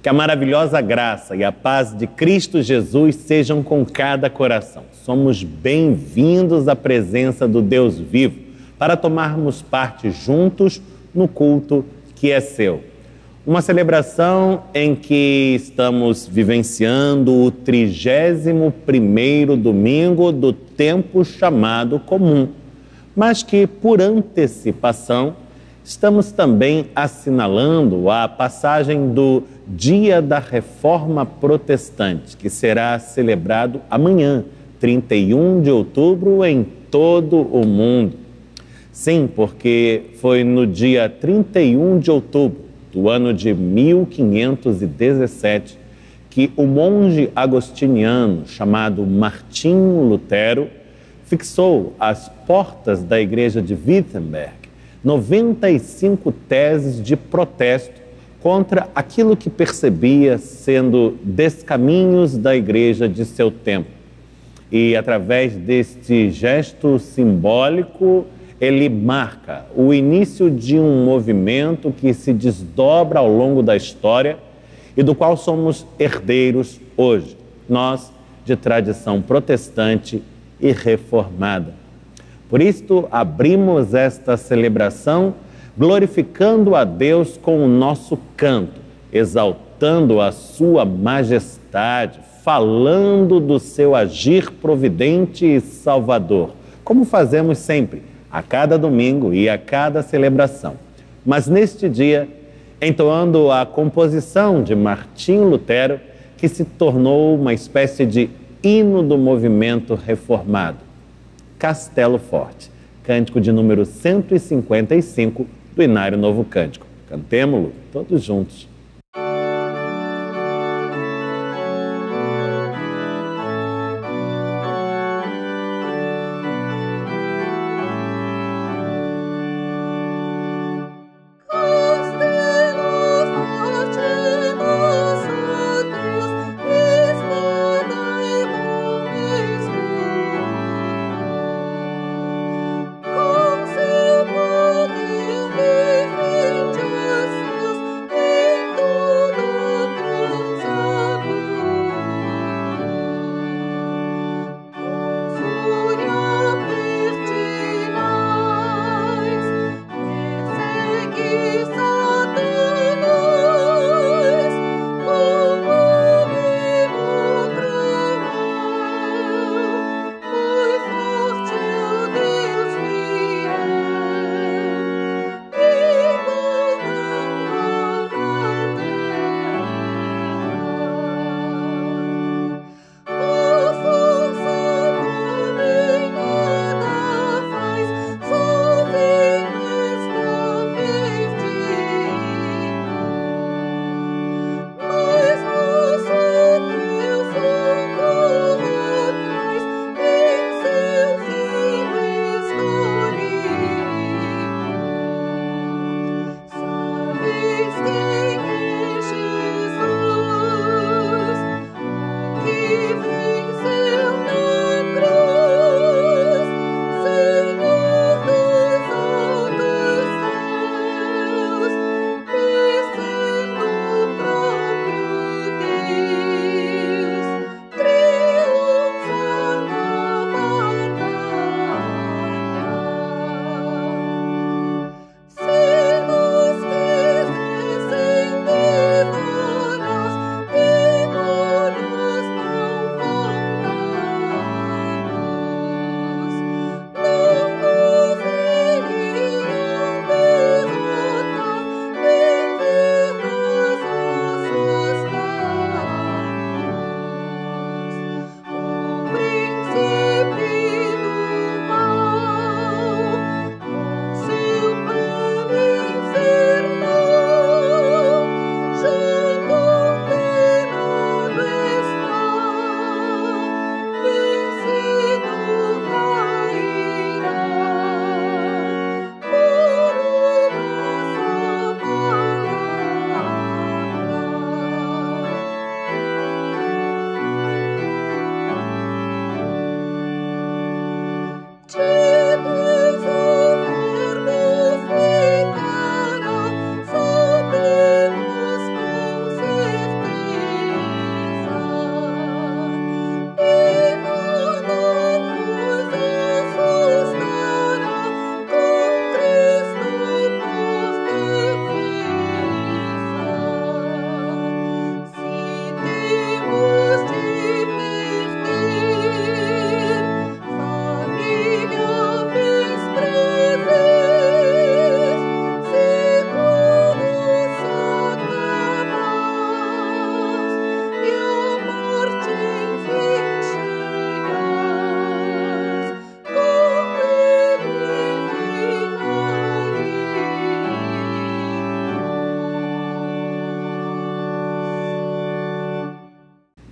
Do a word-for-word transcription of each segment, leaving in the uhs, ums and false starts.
Que a maravilhosa graça e a paz de Cristo Jesus sejam com cada coração. Somos bem-vindos à presença do Deus vivo para tomarmos parte juntos no culto que é seu. Uma celebração em que estamos vivenciando o trigésimo primeiro domingo do tempo chamado comum, mas que, por antecipação, estamos também assinalando a passagem do Dia da Reforma Protestante, que será celebrado amanhã, trinta e um de outubro, em todo o mundo. Sim, porque foi no dia trinta e um de outubro do ano de mil quinhentos e dezessete que o monge agostiniano chamado Martinho Lutero fixou às portas da igreja de Wittenberg noventa e cinco teses de protesto contra aquilo que percebia sendo descaminhos da igreja de seu tempo. E através deste gesto simbólico, ele marca o início de um movimento que se desdobra ao longo da história e do qual somos herdeiros hoje, nós de tradição protestante e reformada. Por isto, abrimos esta celebração glorificando a Deus com o nosso canto, exaltando a sua majestade, falando do seu agir providente e salvador, como fazemos sempre, a cada domingo e a cada celebração. Mas neste dia, entoando a composição de Martinho Lutero, que se tornou uma espécie de hino do movimento reformado. Castelo Forte, cântico de número cento e cinquenta e cinco do Inário Novo Cântico. Cantemo-lo todos juntos. Com seu poder defende a seus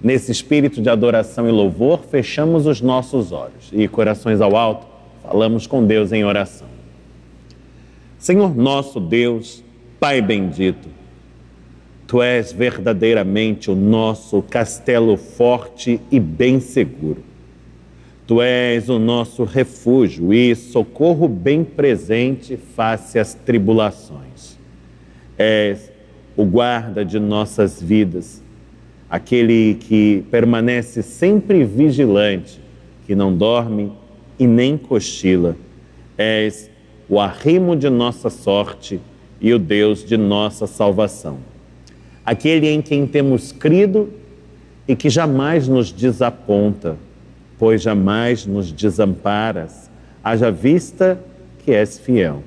Nesse espírito de adoração e louvor, fechamos os nossos olhos e, corações ao alto, falamos com Deus em oração. Senhor nosso Deus, Pai bendito, Tu és verdadeiramente o nosso castelo forte e bem seguro. Tu és o nosso refúgio e socorro bem presente face às tribulações. És o guarda de nossas vidas, aquele que permanece sempre vigilante, que não dorme e nem cochila. És o arrimo de nossa sorte e o Deus de nossa salvação. Aquele em quem temos crido e que jamais nos desaponta, pois jamais nos desamparas, haja vista que és fiel.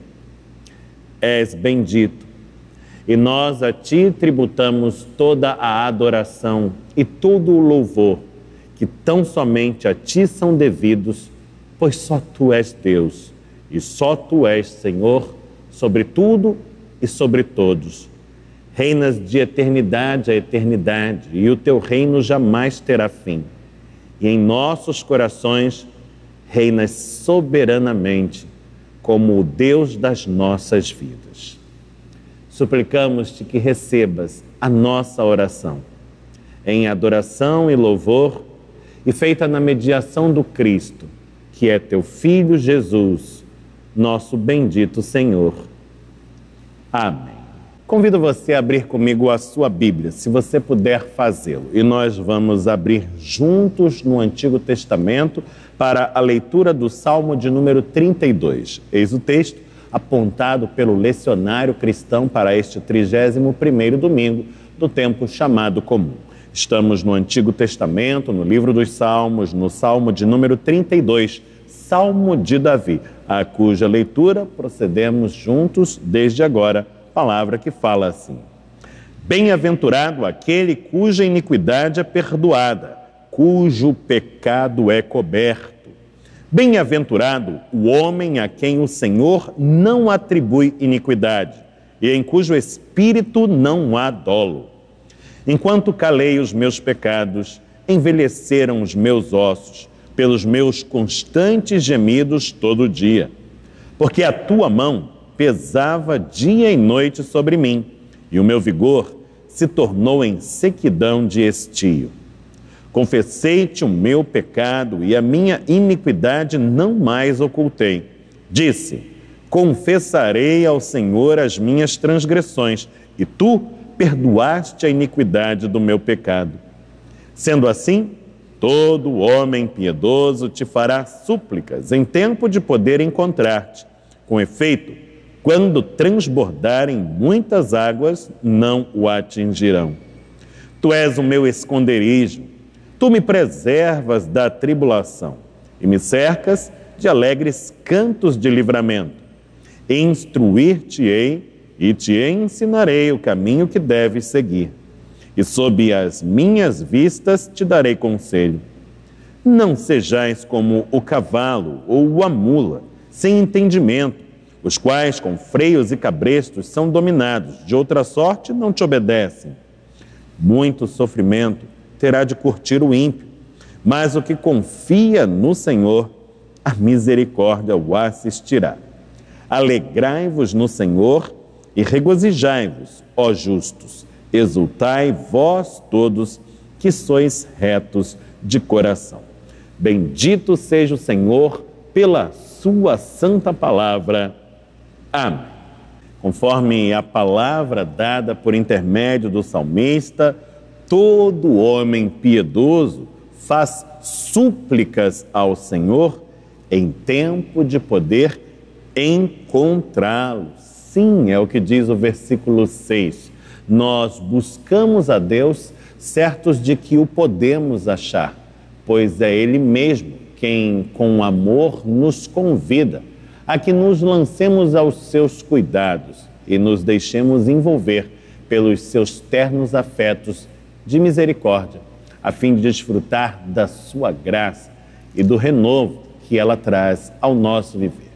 És bendito, e nós a Ti tributamos toda a adoração e todo o louvor, que tão somente a Ti são devidos, pois só Tu és Deus, e só Tu és Senhor sobre tudo e sobre todos. Reinas de eternidade a eternidade, e o Teu reino jamais terá fim. E em nossos corações reinas soberanamente, como o Deus das nossas vidas. Suplicamos-te que recebas a nossa oração, em adoração e louvor, e feita na mediação do Cristo, que é Teu Filho Jesus, nosso bendito Senhor. Amém. Convido você a abrir comigo a sua Bíblia, se você puder fazê-lo. E nós vamos abrir juntos no Antigo Testamento para a leitura do Salmo de número trinta e dois. Eis o texto apontado pelo lecionário cristão para este trigésimo primeiro domingo do tempo chamado comum. Estamos no Antigo Testamento, no livro dos Salmos, no Salmo de número trinta e dois, Salmo de Davi, a cuja leitura procedemos juntos desde agora. Palavra que fala assim: bem-aventurado aquele cuja iniquidade é perdoada, cujo pecado é coberto. Bem-aventurado o homem a quem o Senhor não atribui iniquidade e em cujo espírito não há dolo. Enquanto calei os meus pecados, envelheceram os meus ossos pelos meus constantes gemidos todo dia, porque a tua mão pesava dia e noite sobre mim, e o meu vigor se tornou em sequidão de estio. Confessei-te o meu pecado e a minha iniquidade não mais ocultei. Disse: confessarei ao Senhor as minhas transgressões, e tu perdoaste a iniquidade do meu pecado. Sendo assim, todo homem piedoso te fará súplicas em tempo de poder encontrar-te. Com efeito, quando transbordarem muitas águas, não o atingirão. Tu és o meu esconderijo, tu me preservas da tribulação e me cercas de alegres cantos de livramento. Instruir-te-ei e te ensinarei o caminho que deves seguir, e sob as minhas vistas te darei conselho. Não sejais como o cavalo ou a mula, sem entendimento, os quais com freios e cabrestos são dominados, de outra sorte não te obedecem. Muito sofrimento terá de curtir o ímpio, mas o que confia no Senhor, a misericórdia o assistirá. Alegrai-vos no Senhor e regozijai-vos, ó justos, exultai vós todos que sois retos de coração. Bendito seja o Senhor pela sua santa palavra. Amém. Conforme a palavra dada por intermédio do salmista, todo homem piedoso faz súplicas ao Senhor em tempo de poder encontrá-lo. Sim, é o que diz o versículo seis. Nós buscamos a Deus certos de que o podemos achar, pois é Ele mesmo quem, com amor, nos convida a que nos lancemos aos seus cuidados e nos deixemos envolver pelos seus ternos afetos de misericórdia, a fim de desfrutar da sua graça e do renovo que ela traz ao nosso viver.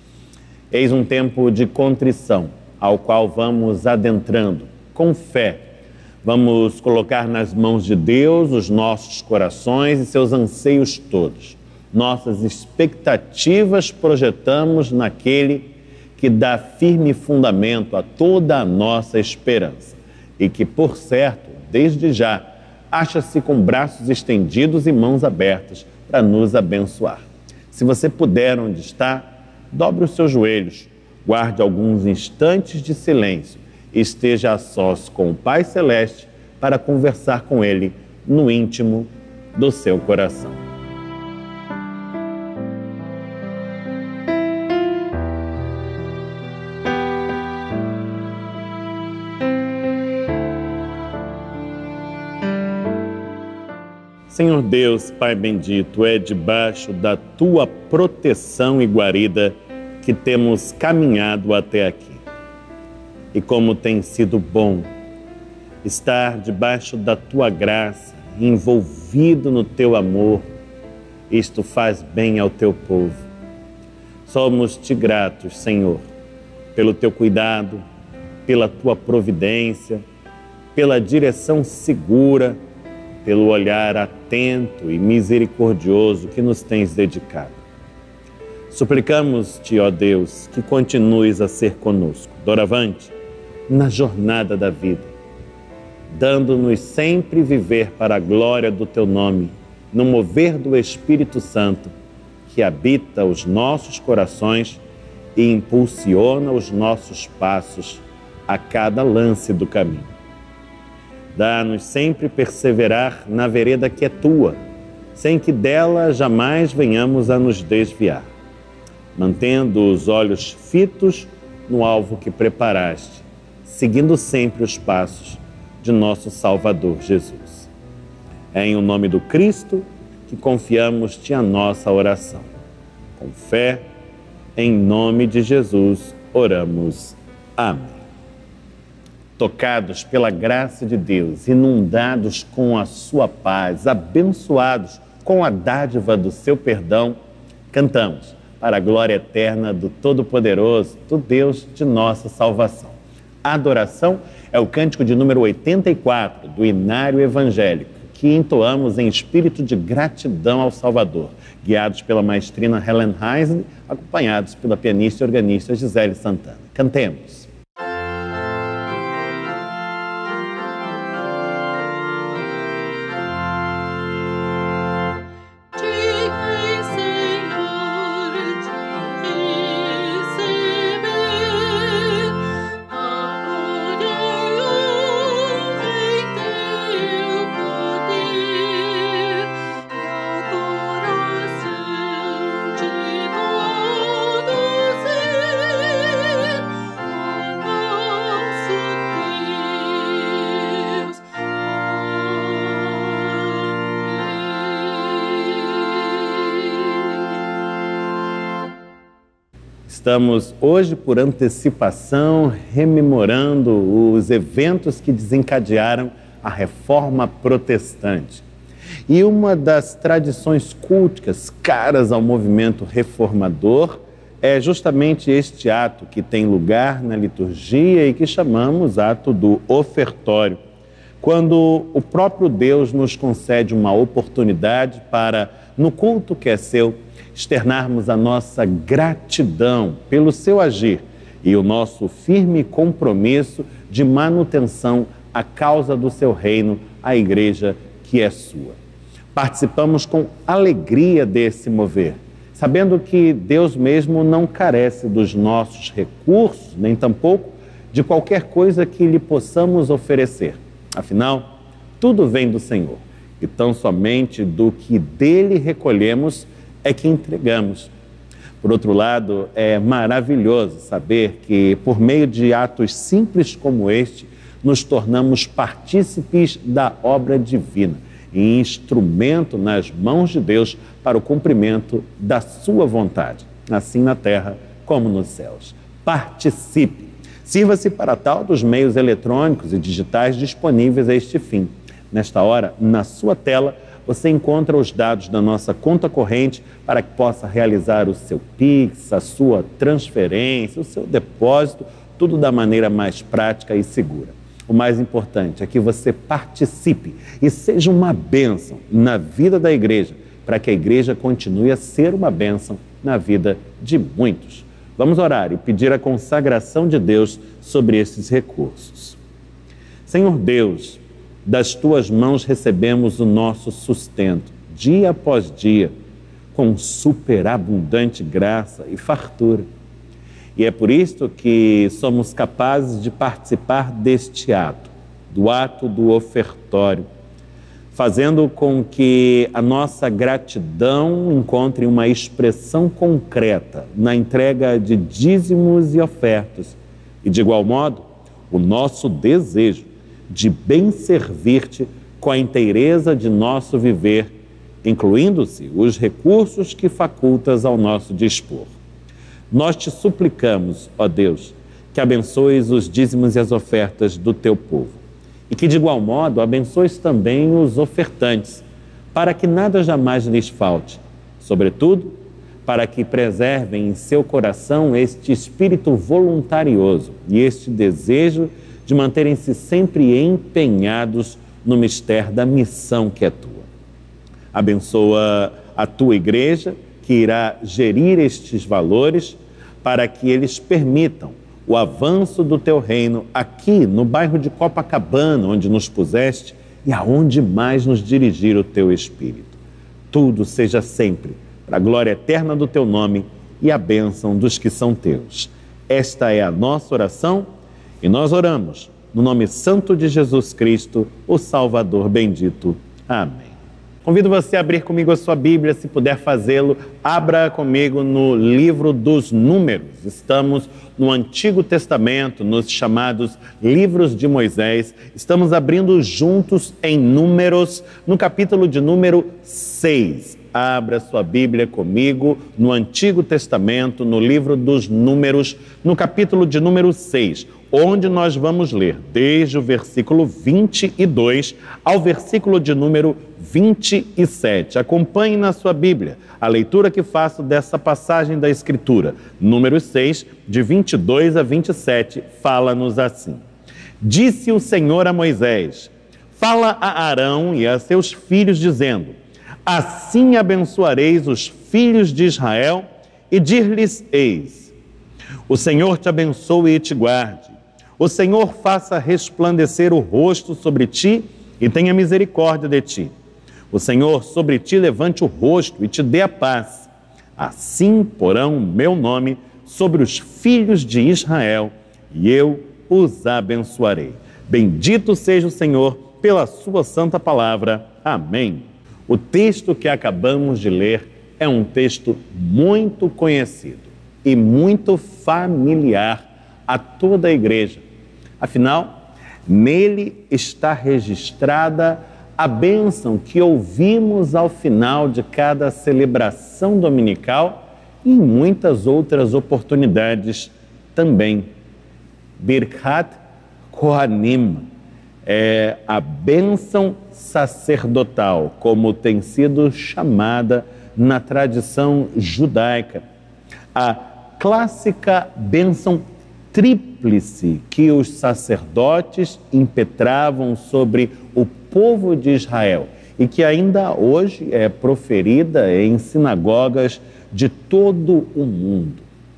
Eis um tempo de contrição, ao qual vamos adentrando com fé, Vamos colocar nas mãos de Deus os nossos corações e seus anseios todos. Nossas expectativas projetamos naquele que dá firme fundamento a toda a nossa esperança e que, por certo, desde já, acha-se com braços estendidos e mãos abertas para nos abençoar. Se você puder onde está, dobre os seus joelhos, guarde alguns instantes de silêncio e esteja a sós com o Pai Celeste para conversar com Ele no íntimo do seu coração. Senhor Deus, Pai bendito, é debaixo da Tua proteção e guarida que temos caminhado até aqui. E como tem sido bom estar debaixo da Tua graça, envolvido no Teu amor, isto faz bem ao Teu povo. Somos-te gratos, Senhor, pelo Teu cuidado, pela Tua providência, pela direção segura, pelo olhar atento e misericordioso que nos tens dedicado. Suplicamos-te, ó Deus, que continues a ser conosco, doravante, na jornada da vida, dando-nos sempre viver para a glória do Teu nome, no mover do Espírito Santo, que habita os nossos corações e impulsiona os nossos passos a cada lance do caminho. Dá-nos sempre perseverar na vereda que é Tua, sem que dela jamais venhamos a nos desviar, mantendo os olhos fitos no alvo que preparaste, seguindo sempre os passos de nosso Salvador Jesus. É em o nome do Cristo que confiamos-te a nossa oração. Com fé, em nome de Jesus, oramos. Amém. Tocados pela graça de Deus, inundados com a sua paz, abençoados com a dádiva do seu perdão, cantamos para a glória eterna do Todo-Poderoso, do Deus de nossa salvação. A adoração é o cântico de número oitenta e quatro do Inário Evangélico, que entoamos em espírito de gratidão ao Salvador, guiados pela maestrina Helen Heisler, acompanhados pela pianista e organista Gisele Santana. Cantemos. Estamos hoje, por antecipação, rememorando os eventos que desencadearam a Reforma Protestante. E uma das tradições culticas caras ao movimento reformador é justamente este ato que tem lugar na liturgia e que chamamos ato do ofertório, quando o próprio Deus nos concede uma oportunidade para, no culto que é seu, externarmos a nossa gratidão pelo seu agir e o nosso firme compromisso de manutenção à causa do seu reino, a igreja que é sua. Participamos com alegria desse mover, sabendo que Deus mesmo não carece dos nossos recursos, nem tampouco de qualquer coisa que lhe possamos oferecer. Afinal, tudo vem do Senhor, e tão somente do que dele recolhemos é que entregamos. Por outro lado, é maravilhoso saber que, por meio de atos simples como este, nos tornamos partícipes da obra divina e instrumento nas mãos de Deus para o cumprimento da sua vontade, assim na terra como nos céus. Participe! Sirva-se para tal dos meios eletrônicos e digitais disponíveis a este fim. Nesta hora, na sua tela, você encontra os dados da nossa conta corrente para que possa realizar o seu Pix, a sua transferência, o seu depósito, tudo da maneira mais prática e segura. O mais importante é que você participe e seja uma bênção na vida da igreja, para que a igreja continue a ser uma bênção na vida de muitos. Vamos orar e pedir a consagração de Deus sobre esses recursos. Senhor Deus, das tuas mãos recebemos o nosso sustento, dia após dia, com superabundante graça e fartura. E é por isso que somos capazes de participar deste ato, do ato do ofertório, fazendo com que a nossa gratidão encontre uma expressão concreta na entrega de dízimos e ofertas. E, de igual modo, o nosso desejo de bem servir-te com a inteireza de nosso viver, incluindo-se os recursos que facultas ao nosso dispor. Nós te suplicamos, ó Deus, que abençoes os dízimos e as ofertas do teu povo e que, de igual modo, abençoes também os ofertantes, para que nada jamais lhes falte, sobretudo, para que preservem em seu coração este espírito voluntarioso e este desejo de manterem-se sempre empenhados no mistério da missão que é tua. Abençoa a tua igreja, que irá gerir estes valores, para que eles permitam o avanço do teu reino aqui no bairro de Copacabana, onde nos puseste e aonde mais nos dirigir o teu Espírito. Tudo seja sempre para a glória eterna do teu nome e a bênção dos que são teus. Esta é a nossa oração e nós oramos no nome santo de Jesus Cristo, o Salvador bendito. Amém. Convido você a abrir comigo a sua Bíblia, se puder fazê-lo, abra comigo no livro dos Números. Estamos no Antigo Testamento, nos chamados livros de Moisés. Estamos abrindo juntos em Números, no capítulo de número seis. Abra sua Bíblia comigo no Antigo Testamento, no livro dos Números, no capítulo de número seis, onde nós vamos ler desde o versículo vinte e dois ao versículo de número vinte e sete. Acompanhe na sua Bíblia a leitura que faço dessa passagem da Escritura. Número seis, de vinte e dois a vinte e sete, fala-nos assim. Disse o Senhor a Moisés: fala a Arão e a seus filhos, dizendo: assim abençoareis os filhos de Israel e dir-lhes eis: o Senhor te abençoe e te guarde. O Senhor faça resplandecer o rosto sobre ti e tenha misericórdia de ti. O Senhor sobre ti levante o rosto e te dê a paz. Assim porão meu nome sobre os filhos de Israel e eu os abençoarei. Bendito seja o Senhor pela sua santa palavra. Amém. O texto que acabamos de ler é um texto muito conhecido e muito familiar a toda a igreja. Afinal, nele está registrada a bênção que ouvimos ao final de cada celebração dominical e em muitas outras oportunidades também. Birkat Kohanim é a bênção sacerdotal, como tem sido chamada na tradição judaica. A clássica bênção tríplice que os sacerdotes impetravam sobre o povo de Israel e que ainda hoje é proferida em sinagogas de todo o mundo.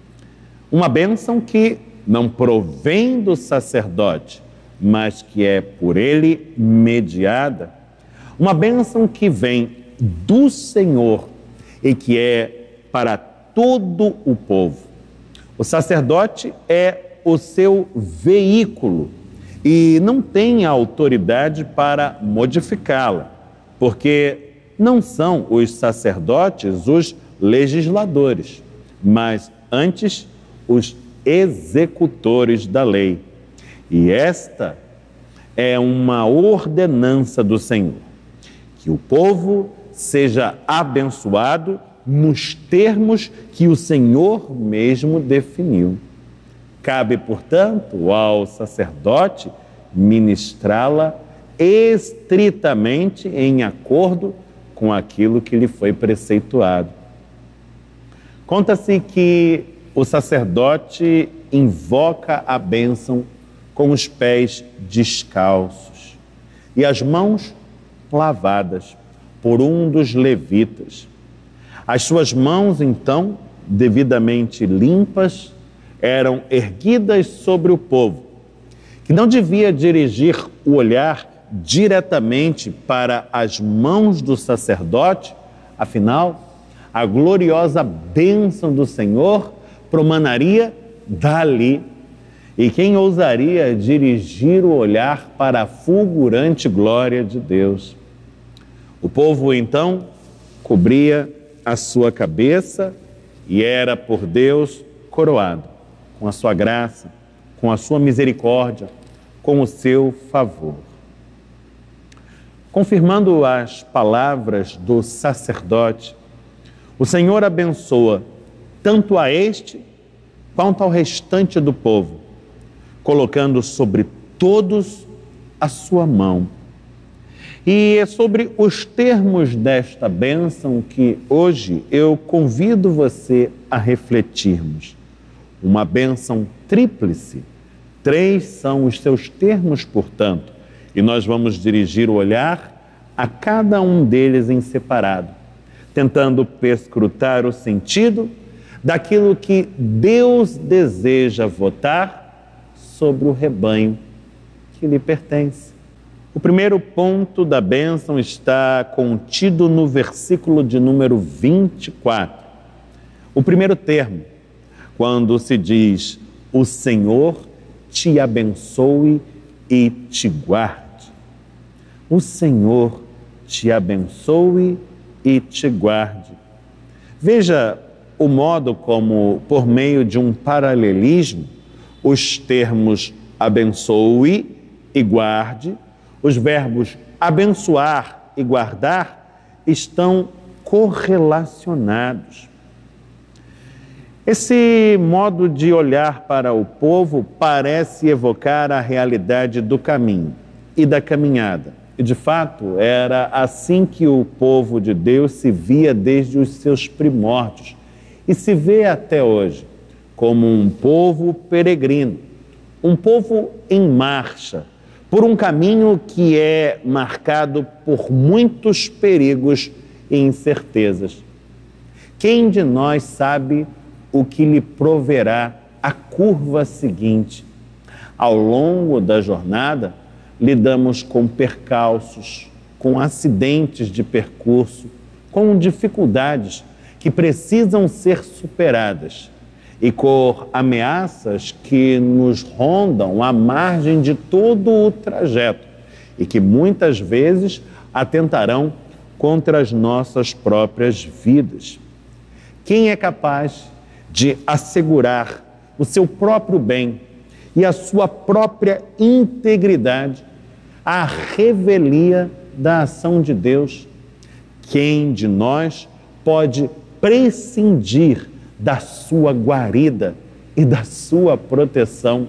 Uma bênção que não provém do sacerdote, mas que é por ele mediada. Uma bênção que vem do Senhor e que é para todo o povo. O sacerdote é o seu veículo e não tem a autoridade para modificá-la, porque não são os sacerdotes os legisladores, mas antes os executores da lei. E esta é uma ordenança do Senhor, que o povo seja abençoado nos termos que o Senhor mesmo definiu. Cabe, portanto, ao sacerdote ministrá-la estritamente em acordo com aquilo que lhe foi preceituado. Conta-se que o sacerdote invoca a bênção com os pés descalços e as mãos lavadas por um dos levitas. As suas mãos, então, devidamente limpas, eram erguidas sobre o povo, que não devia dirigir o olhar diretamente para as mãos do sacerdote, afinal, a gloriosa bênção do Senhor promanaria dali. E quem ousaria dirigir o olhar para a fulgurante glória de Deus? O povo, então, cobria a sua cabeça e era por Deus coroado com a sua graça, com a sua misericórdia, com o seu favor. Confirmando as palavras do sacerdote, o Senhor abençoa tanto a este quanto ao restante do povo, colocando sobre todos a sua mão. E é sobre os termos desta bênção que hoje eu convido você a refletirmos. Uma bênção tríplice. Três são os seus termos, portanto, e nós vamos dirigir o olhar a cada um deles em separado, tentando perscrutar o sentido daquilo que Deus deseja votar sobre o rebanho que lhe pertence. O primeiro ponto da bênção está contido no versículo de número vinte e quatro. O primeiro termo, quando se diz: o Senhor te abençoe e te guarde. O Senhor te abençoe e te guarde. Veja o modo como, por meio de um paralelismo, os termos abençoe e guarde, os verbos abençoar e guardar, estão correlacionados. Esse modo de olhar para o povo parece evocar a realidade do caminho e da caminhada. E, de fato, era assim que o povo de Deus se via desde os seus primórdios e se vê até hoje, como um povo peregrino, um povo em marcha, por um caminho que é marcado por muitos perigos e incertezas. Quem de nós sabe o que lhe proverá a curva seguinte? Ao longo da jornada, lidamos com percalços, com acidentes de percurso, com dificuldades que precisam ser superadas e com ameaças que nos rondam à margem de todo o trajeto e que muitas vezes atentarão contra as nossas próprias vidas. Quem é capaz de assegurar o seu próprio bem e a sua própria integridade à revelia da ação de Deus? Quem de nós pode prescindir da sua guarida e da sua proteção?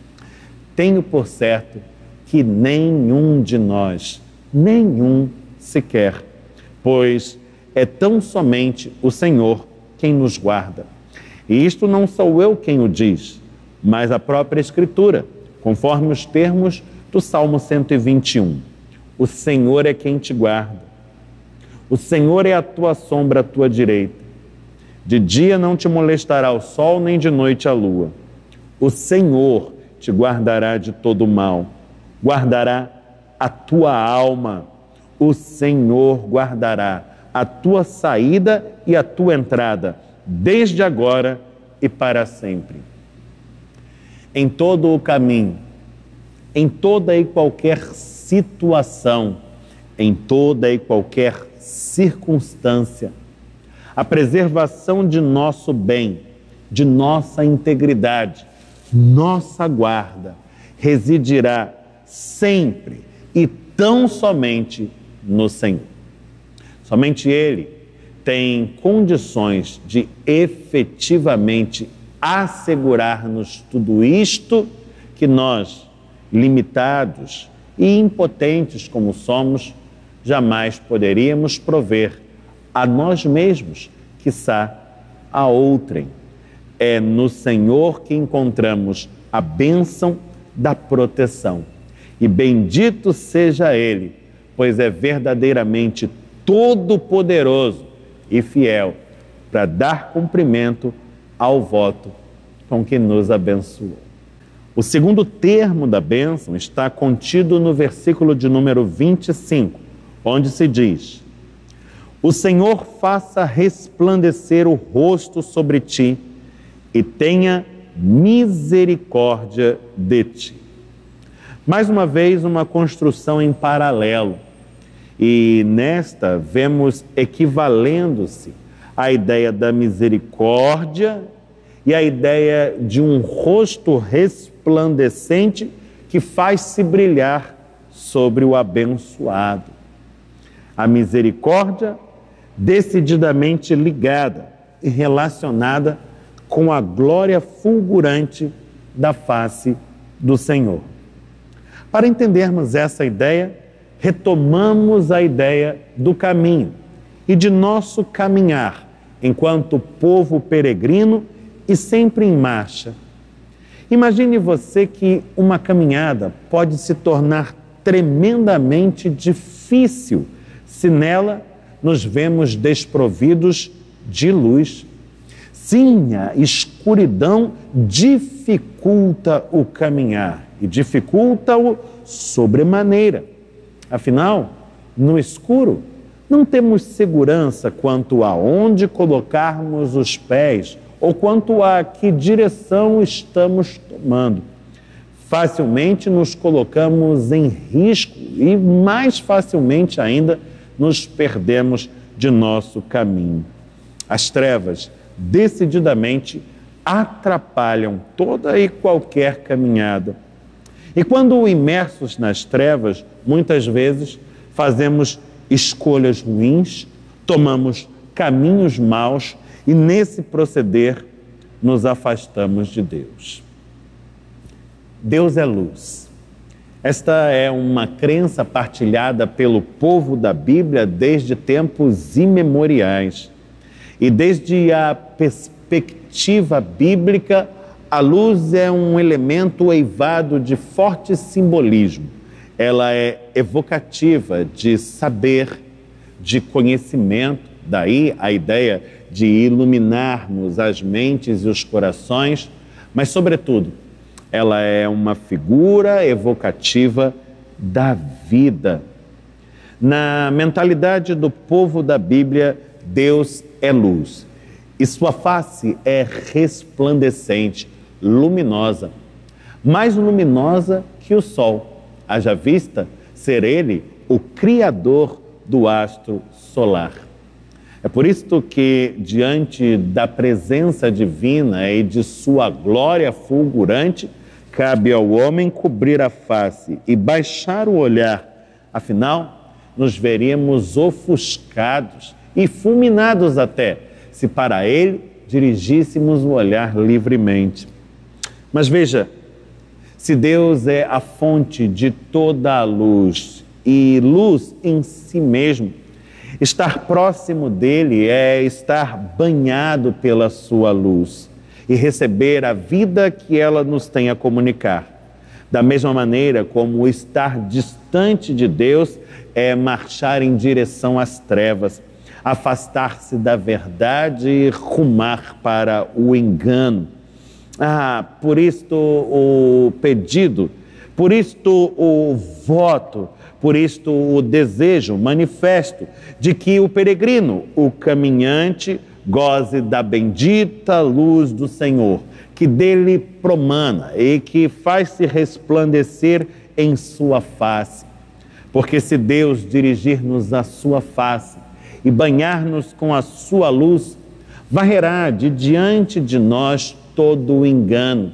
Tenho por certo que nenhum de nós, nenhum sequer, pois é tão somente o Senhor quem nos guarda. E isto não sou eu quem o diz, mas a própria Escritura, conforme os termos do Salmo cento e vinte e um. O Senhor é quem te guarda. O Senhor é a tua sombra à tua direita. De dia não te molestará o sol, nem de noite a lua. O Senhor te guardará de todo mal, guardará a tua alma. O Senhor guardará a tua saída e a tua entrada, desde agora e para sempre. Em todo o caminho, em toda e qualquer situação, em toda e qualquer circunstância, a preservação de nosso bem, de nossa integridade, nossa guarda, residirá sempre e tão somente no Senhor. Somente Ele tem condições de efetivamente assegurar-nos tudo isto que nós, limitados e impotentes como somos, jamais poderíamos prover a nós mesmos, quiçá a outrem. É no Senhor que encontramos a bênção da proteção. E bendito seja Ele, pois é verdadeiramente todo-poderoso e fiel para dar cumprimento ao voto com que nos abençoou. O segundo termo da bênção está contido no versículo de número vinte e cinco, onde se diz: o Senhor faça resplandecer o rosto sobre ti e tenha misericórdia de ti. Mais uma vez, uma construção em paralelo. E nesta vemos equivalendo-se a ideia da misericórdia e a ideia de um rosto resplandecente que faz-se brilhar sobre o abençoado. A misericórdia decididamente ligada e relacionada com a glória fulgurante da face do Senhor. Para entendermos essa ideia, retomamos a ideia do caminho e de nosso caminhar enquanto povo peregrino e sempre em marcha. Imagine você que uma caminhada pode se tornar tremendamente difícil se nela nos vemos desprovidos de luz. Sim, a escuridão dificulta o caminhar e dificulta-o sobremaneira. Afinal, no escuro, não temos segurança quanto a onde colocarmos os pés ou quanto a que direção estamos tomando. Facilmente nos colocamos em risco e mais facilmente ainda nos perdemos de nosso caminho. As trevas decididamente atrapalham toda e qualquer caminhada. E quando imersos nas trevas, muitas vezes fazemos escolhas ruins, tomamos caminhos maus e nesse proceder nos afastamos de Deus. Deus é luz. Esta é uma crença partilhada pelo povo da Bíblia desde tempos imemoriais. E desde a perspectiva bíblica, a luz é um elemento eivado de forte simbolismo. Ela é evocativa de saber, de conhecimento, daí a ideia de iluminarmos as mentes e os corações, mas, sobretudo, ela é uma figura evocativa da vida. Na mentalidade do povo da Bíblia, Deus é luz e sua face é resplandecente, luminosa, mais luminosa que o sol, haja vista ser ele o criador do astro solar. É por isso que, diante da presença divina e de sua glória fulgurante, cabe ao homem cobrir a face e baixar o olhar. Afinal, nos veríamos ofuscados e fulminados até, se para ele dirigíssemos o olhar livremente. Mas veja, se Deus é a fonte de toda a luz e luz em si mesmo, estar próximo dele é estar banhado pela sua luz e receber a vida que ela nos tem a comunicar. Da mesma maneira como estar distante de Deus é marchar em direção às trevas, afastar-se da verdade e rumar para o engano. Ah, por isto o pedido, por isto o voto, por isto o desejo manifesto de que o peregrino, o caminhante, goze da bendita luz do Senhor, que dele promana e que faz-se resplandecer em sua face. Porque se Deus dirigir-nos a sua face e banhar-nos com a sua luz, varrerá de diante de nós todo o engano,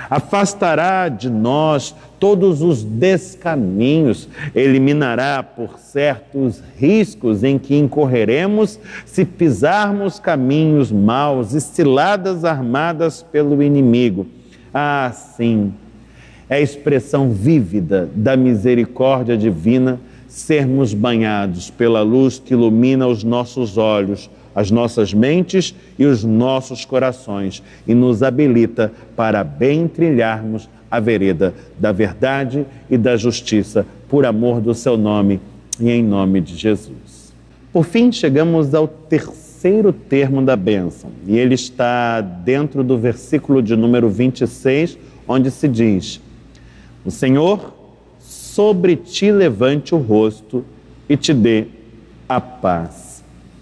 afastará de nós todos os descaminhos, eliminará por certos riscos em que incorreremos se pisarmos caminhos maus e ciladas armadas pelo inimigo. Ah, sim, é a expressão vívida da misericórdia divina sermos banhados pela luz que ilumina os nossos olhos, as nossas mentes e os nossos corações e nos habilita para bem trilharmos a vereda da verdade e da justiça, por amor do seu nome e em nome de Jesus. Por fim, chegamos ao terceiro termo da bênção, e ele está dentro do versículo de número vinte e seis, onde se diz: o Senhor sobre ti levante o rosto e te dê a paz.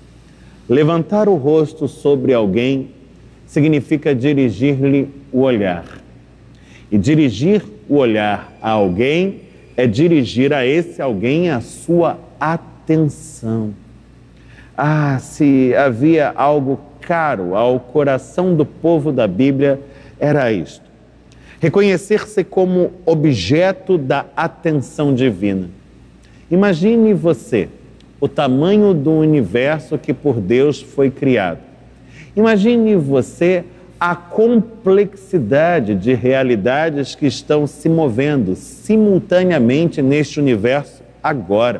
Levantar o rosto sobre alguém significa dirigir-lhe o olhar. E dirigir o olhar a alguém é dirigir a esse alguém a sua atenção. Ah, se havia algo caro ao coração do povo da Bíblia, era isto: reconhecer-se como objeto da atenção divina. Imagine você o tamanho do universo que por Deus foi criado. Imagine você a complexidade de realidades que estão se movendo simultaneamente neste universo agora.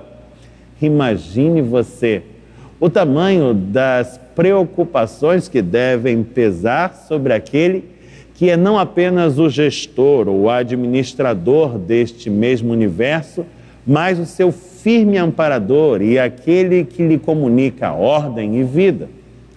Imagine você o tamanho das preocupações que devem pesar sobre aquele que é não apenas o gestor ou administrador deste mesmo universo, mas o seu firme amparador e aquele que lhe comunica ordem e vida.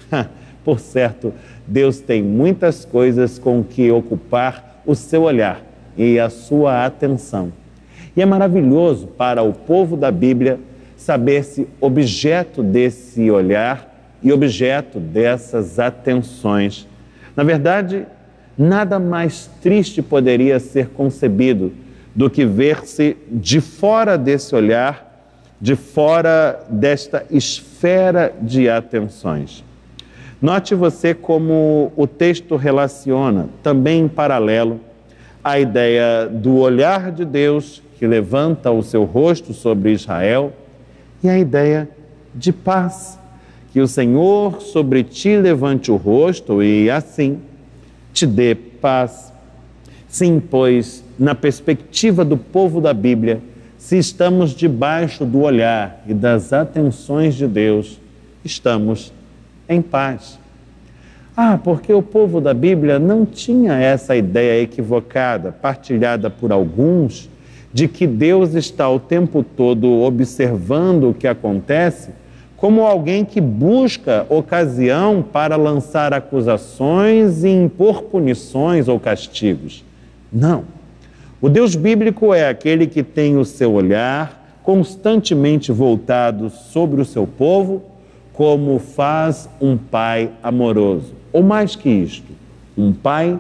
Por certo, Deus tem muitas coisas com que ocupar o seu olhar e a sua atenção. E é maravilhoso para o povo da Bíblia saber-se objeto desse olhar e objeto dessas atenções. Na verdade, nada mais triste poderia ser concebido do que ver-se de fora desse olhar, de fora desta esfera de atenções. Note você como o texto relaciona, também em paralelo, a ideia do olhar de Deus que levanta o seu rosto sobre Israel e a ideia de paz, que o Senhor sobre ti levante o rosto e assim te dê paz. Sim, pois, na perspectiva do povo da Bíblia, se estamos debaixo do olhar e das atenções de Deus, estamos em paz. Ah, porque o povo da Bíblia não tinha essa ideia equivocada, partilhada por alguns, de que Deus está o tempo todo observando o que acontece, como alguém que busca ocasião para lançar acusações e impor punições ou castigos. Não. O Deus bíblico é aquele que tem o seu olhar constantemente voltado sobre o seu povo, como faz um pai amoroso. Ou mais que isto, um pai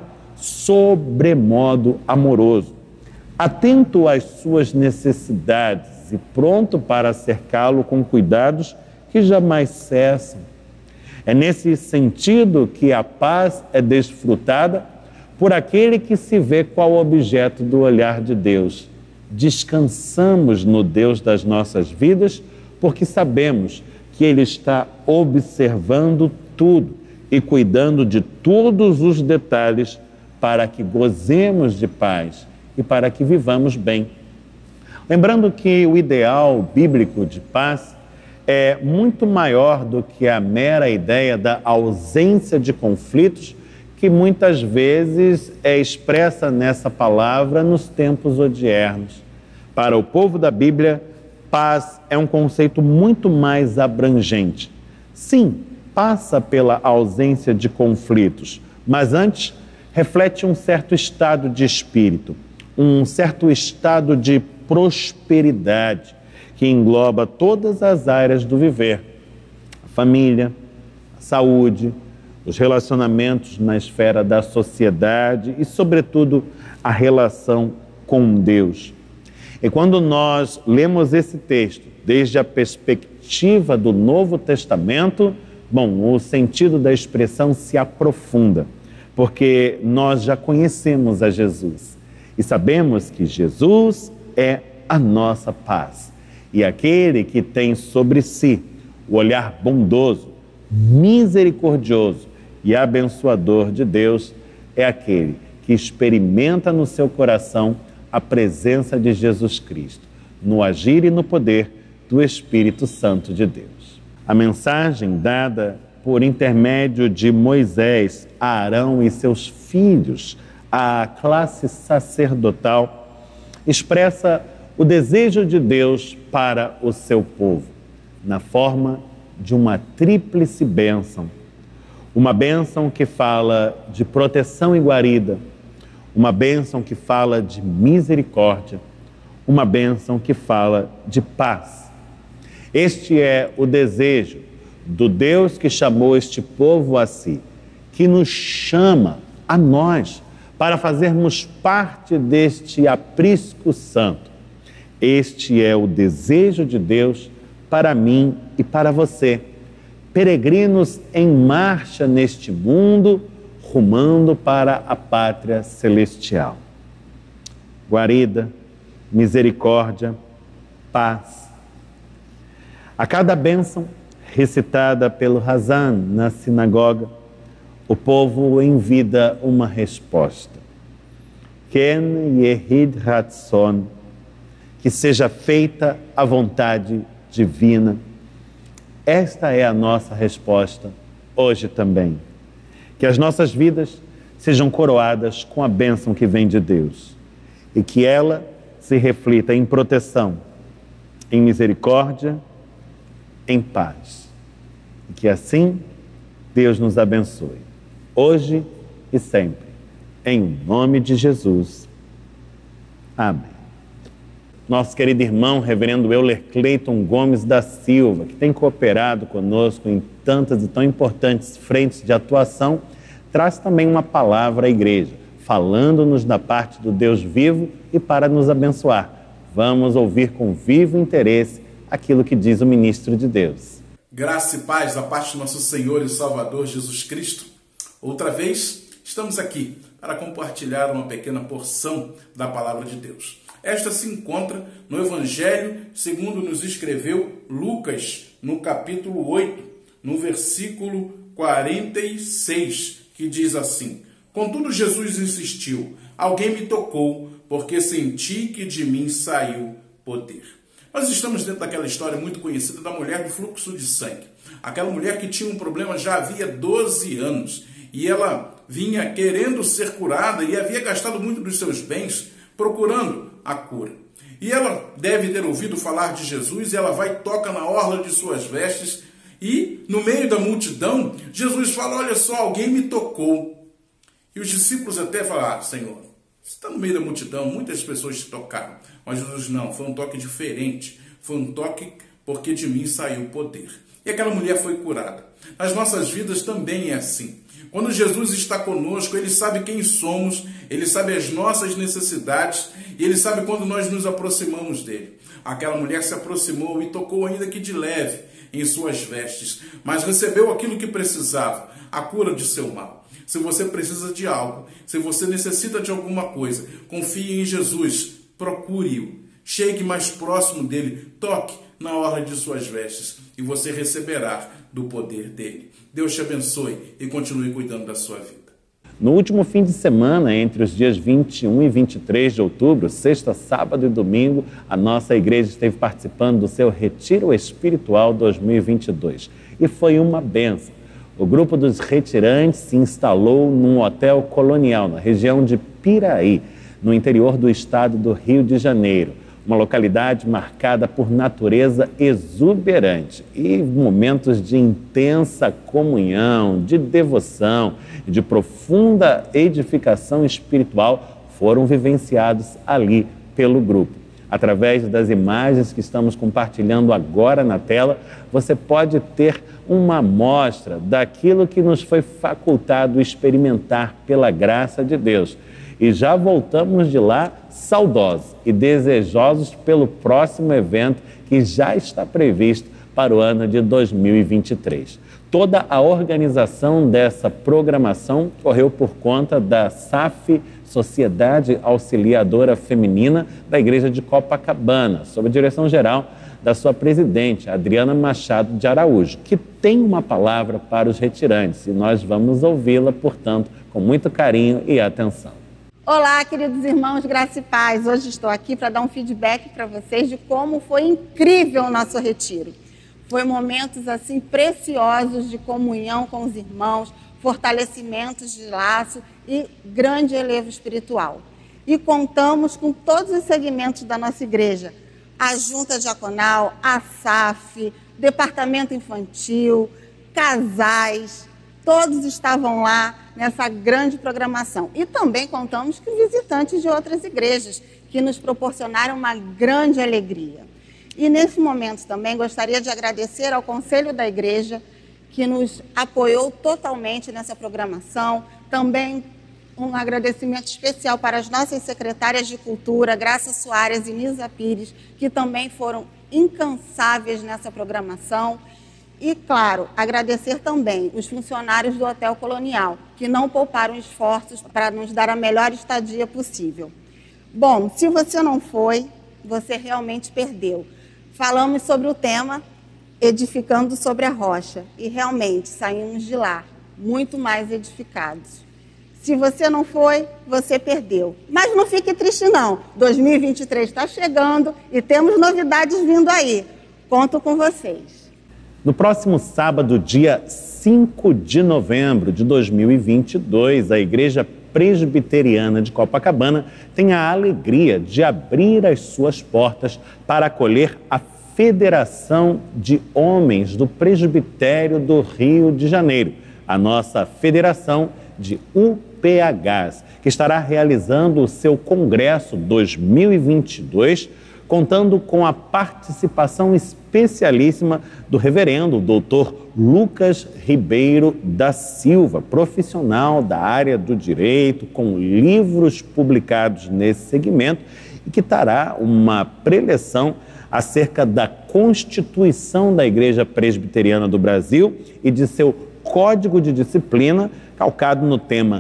sobremodo amoroso, atento às suas necessidades e pronto para cercá-lo com cuidados que jamais cessam. É nesse sentido que a paz é desfrutada por aquele que se vê qual objeto do olhar de Deus. Descansamos no Deus das nossas vidas porque sabemos que Ele está observando tudo e cuidando de todos os detalhes para que gozemos de paz e para que vivamos bem. Lembrando que o ideal bíblico de paz é muito maior do que a mera ideia da ausência de conflitos que muitas vezes é expressa nessa palavra nos tempos odiernos. Para o povo da Bíblia, paz é um conceito muito mais abrangente. Sim, passa pela ausência de conflitos, mas antes reflete um certo estado de espírito, um certo estado de prosperidade que engloba todas as áreas do viver: a família, a saúde, os relacionamentos na esfera da sociedade e, sobretudo, a relação com Deus. E quando nós lemos esse texto desde a perspectiva do Novo Testamento, bom, o sentido da expressão se aprofunda, porque nós já conhecemos a Jesus e sabemos que Jesus é a nossa paz. E aquele que tem sobre si o olhar bondoso, misericordioso e abençoador de Deus é aquele que experimenta no seu coração a presença de Jesus Cristo, no agir e no poder do Espírito Santo de Deus. A mensagem dada por intermédio de Moisés a Arão e seus filhos A classe sacerdotal expressa o desejo de Deus para o seu povo, na forma de uma tríplice bênção. Uma bênção que fala de proteção e guarida, uma bênção que fala de misericórdia, uma bênção que fala de paz. Este é o desejo do Deus que chamou este povo a si, que nos chama a nós para fazermos parte deste aprisco santo. Este é o desejo de Deus para mim e para você, peregrinos em marcha neste mundo, rumando para a pátria celestial. Guarida, misericórdia, paz. A cada bênção recitada pelo Hazan na sinagoga, o povo envida uma resposta. Ken Yehid Ratzon, que seja feita a vontade divina. Esta é a nossa resposta hoje também. Que as nossas vidas sejam coroadas com a bênção que vem de Deus e que ela se reflita em proteção, em misericórdia, em paz. E que assim Deus nos abençoe, hoje e sempre. Em nome de Jesus. Amém. Nosso querido irmão, reverendo Euler Cleiton Gomes da Silva, que tem cooperado conosco em tantas e tão importantes frentes de atuação, traz também uma palavra à igreja, falando-nos da parte do Deus vivo e para nos abençoar. Vamos ouvir com vivo interesse aquilo que diz o ministro de Deus. Graça e paz da parte do nosso Senhor e Salvador Jesus Cristo. Outra vez, estamos aqui para compartilhar uma pequena porção da palavra de Deus. Esta se encontra no Evangelho segundo nos escreveu Lucas, no capítulo oito, no versículo quarenta e seis, que diz assim: Contudo, Jesus insistiu, alguém me tocou, porque senti que de mim saiu poder. Nós estamos dentro daquela história muito conhecida da mulher do fluxo de sangue. Aquela mulher que tinha um problema já havia doze anos, e ela vinha querendo ser curada e havia gastado muito dos seus bens procurando a cura. E ela deve ter ouvido falar de Jesus, e ela vai e toca na orla de suas vestes, e no meio da multidão, Jesus fala: olha só, alguém me tocou. E os discípulos até falaram: Senhor, você está no meio da multidão, muitas pessoas te tocaram. Mas Jesus: não, foi um toque diferente, foi um toque porque de mim saiu o poder. E aquela mulher foi curada. Nas nossas vidas também é assim. Quando Jesus está conosco, Ele sabe quem somos, Ele sabe as nossas necessidades e Ele sabe quando nós nos aproximamos dEle. Aquela mulher se aproximou e tocou ainda que de leve em suas vestes, mas recebeu aquilo que precisava, a cura de seu mal. Se você precisa de algo, se você necessita de alguma coisa, confie em Jesus, procure-o, chegue mais próximo dele, toque na orla de suas vestes e você receberá do poder dele. Deus te abençoe e continue cuidando da sua vida. No último fim de semana, entre os dias vinte e um e vinte e três de outubro, sexta, sábado e domingo, a nossa igreja esteve participando do seu Retiro Espiritual dois mil e vinte e dois. E foi uma bênção. O grupo dos retirantes se instalou num hotel colonial na região de Piraí, no interior do estado do Rio de Janeiro. Uma localidade marcada por natureza exuberante e momentos de intensa comunhão, de devoção e de profunda edificação espiritual foram vivenciados ali pelo grupo. Através das imagens que estamos compartilhando agora na tela, você pode ter uma amostra daquilo que nos foi facultado experimentar pela graça de Deus. E já voltamos de lá saudosos e desejosos pelo próximo evento que já está previsto para o ano de dois mil e vinte e três. Toda a organização dessa programação correu por conta da S A F, Sociedade Auxiliadora Feminina da Igreja de Copacabana, sob a direção geral da sua presidente, Adriana Machado de Araújo, que tem uma palavra para os retirantes e nós vamos ouvi-la, portanto, com muito carinho e atenção. Olá, queridos irmãos, graça e paz. Hoje estou aqui para dar um feedback para vocês de como foi incrível o nosso retiro. Foi momentos assim preciosos de comunhão com os irmãos, fortalecimentos de laço e grande elevo espiritual. E contamos com todos os segmentos da nossa igreja, a Junta Diaconal, a S A F, Departamento Infantil, casais, todos estavam lá nessa grande programação. E também contamos com visitantes de outras igrejas, que nos proporcionaram uma grande alegria. E nesse momento também gostaria de agradecer ao Conselho da Igreja, que nos apoiou totalmente nessa programação. Também um agradecimento especial para as nossas secretárias de Cultura, Graça Soares e Nisa Pires, que também foram incansáveis nessa programação. E, claro, agradecer também os funcionários do Hotel Colonial, que não pouparam esforços para nos dar a melhor estadia possível. Bom, se você não foi, você realmente perdeu. Falamos sobre o tema Edificando sobre a Rocha e realmente saímos de lá muito mais edificados. Se você não foi, você perdeu. Mas não fique triste não, dois mil e vinte e três está chegando e temos novidades vindo aí. Conto com vocês. No próximo sábado, dia cinco de novembro de dois mil e vinte e dois, a Igreja Presbiteriana de Copacabana tem a alegria de abrir as suas portas para acolher a Federação de Homens do Presbitério do Rio de Janeiro, a nossa Federação de U P Hs, que estará realizando o seu Congresso dois mil e vinte e dois, contando com a participação especialíssima do reverendo doutor Lucas Ribeiro da Silva, profissional da área do direito, com livros publicados nesse segmento, e que trará uma preleção acerca da Constituição da Igreja Presbiteriana do Brasil e de seu Código de Disciplina, calcado no tema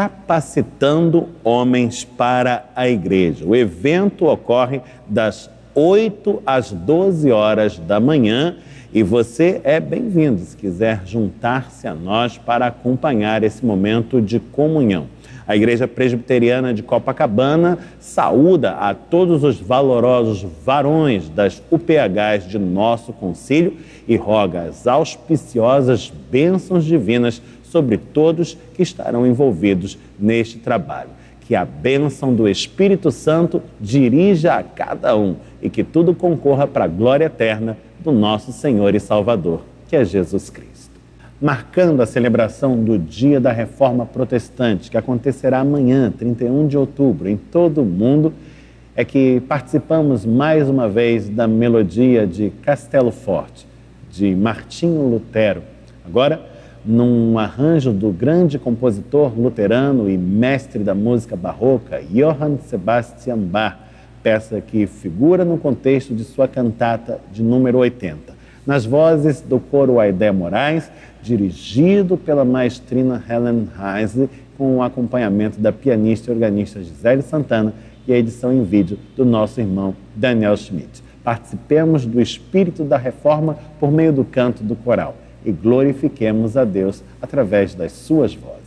Capacitando Homens para a Igreja. O evento ocorre das oito às doze horas da manhã e você é bem-vindo se quiser juntar-se a nós para acompanhar esse momento de comunhão. A Igreja Presbiteriana de Copacabana saúda a todos os valorosos varões das U P Hs de nosso concílio e roga as auspiciosas bênçãos divinas sobre todos que estarão envolvidos neste trabalho. Que a bênção do Espírito Santo dirija a cada um e que tudo concorra para a glória eterna do nosso Senhor e Salvador, que é Jesus Cristo. Marcando a celebração do Dia da Reforma Protestante, que acontecerá amanhã, trinta e um de outubro, em todo o mundo, é que participamos mais uma vez da melodia de Castelo Forte, de Martinho Lutero. Agora, num arranjo do grande compositor luterano e mestre da música barroca, Johann Sebastian Bach, peça que figura no contexto de sua cantata de número oitenta. Nas vozes do coro Aidé Moraes, dirigido pela maestrina Helen Heisler, com o acompanhamento da pianista e organista Gisele Santana e a edição em vídeo do nosso irmão Daniel Schmidt. Participemos do espírito da reforma por meio do canto do coral e glorifiquemos a Deus através das suas vozes.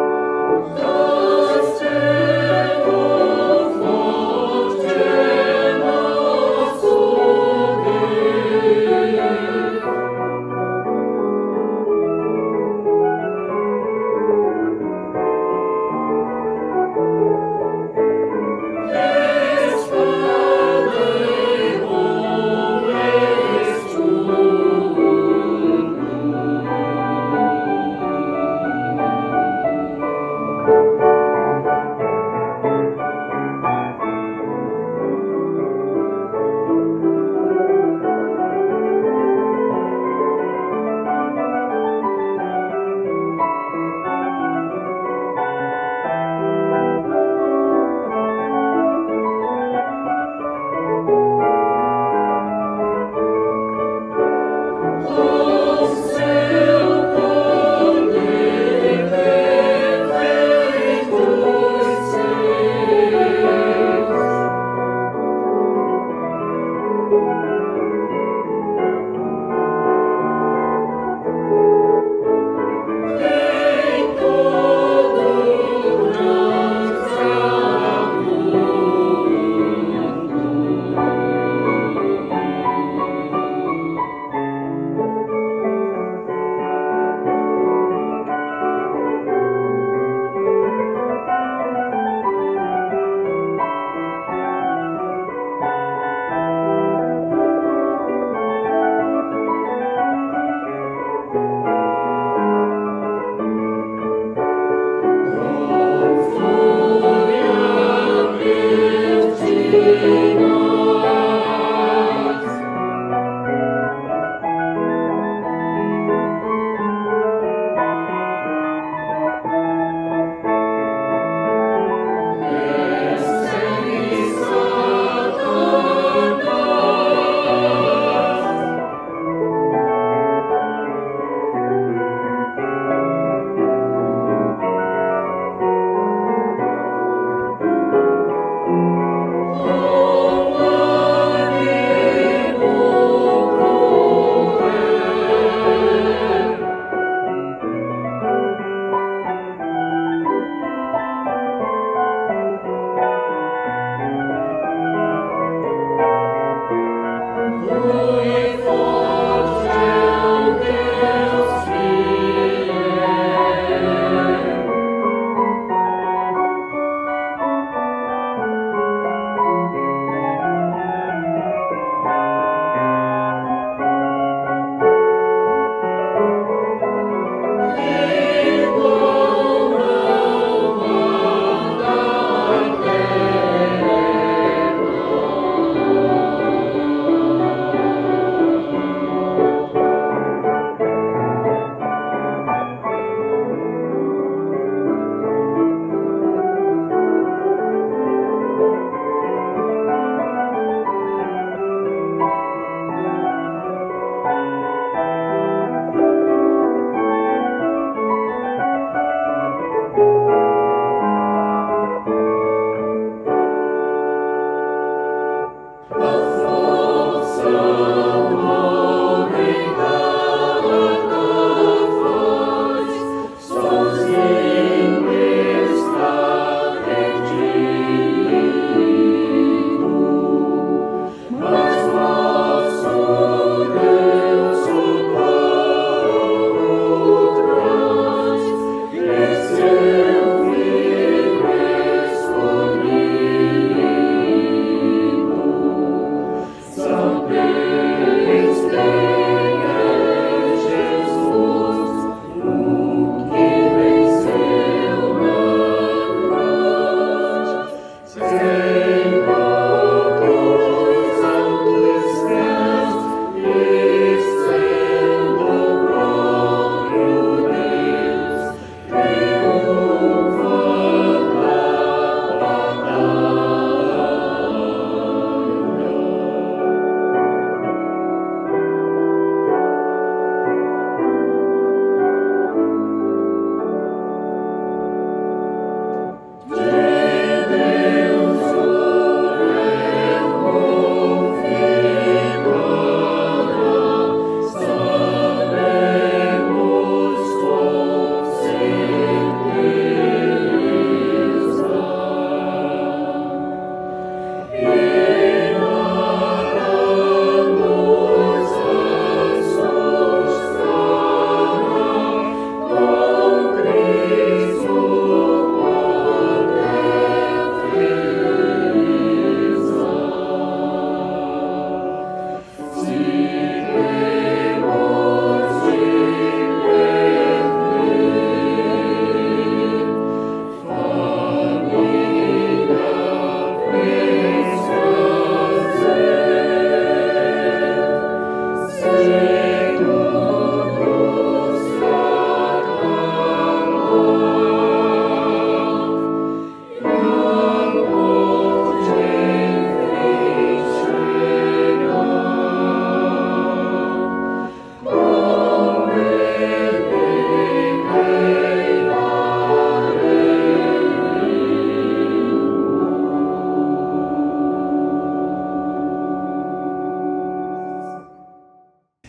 Stay,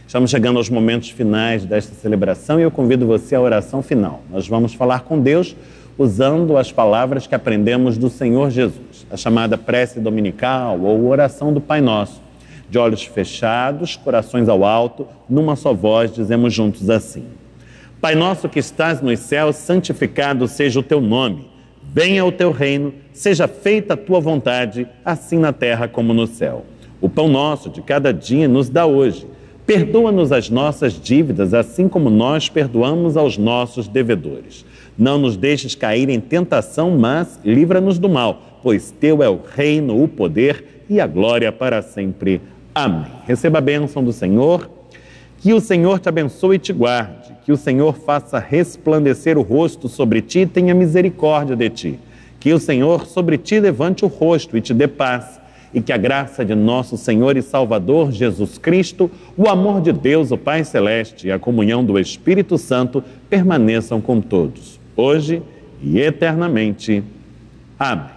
Estamos chegando aos momentos finais desta celebração e eu convido você à oração final. Nós vamos falar com Deus usando as palavras que aprendemos do Senhor Jesus, a chamada prece dominical ou oração do Pai Nosso. De olhos fechados, corações ao alto, numa só voz, dizemos juntos assim: Pai nosso que estás nos céus, santificado seja o teu nome. Venha o teu reino, seja feita a tua vontade, assim na terra como no céu. O pão nosso de cada dia nos dá hoje. Perdoa-nos as nossas dívidas, assim como nós perdoamos aos nossos devedores. Não nos deixes cair em tentação, mas livra-nos do mal, pois teu é o reino, o poder e a glória para sempre. Amém. Receba a bênção do Senhor. Que o Senhor te abençoe e te guarde. Que o Senhor faça resplandecer o rosto sobre ti e tenha misericórdia de ti. Que o Senhor sobre ti levante o rosto e te dê paz. E que a graça de nosso Senhor e Salvador Jesus Cristo, o amor de Deus, o Pai Celeste e a comunhão do Espírito Santo permaneçam com todos, hoje e eternamente. Amém.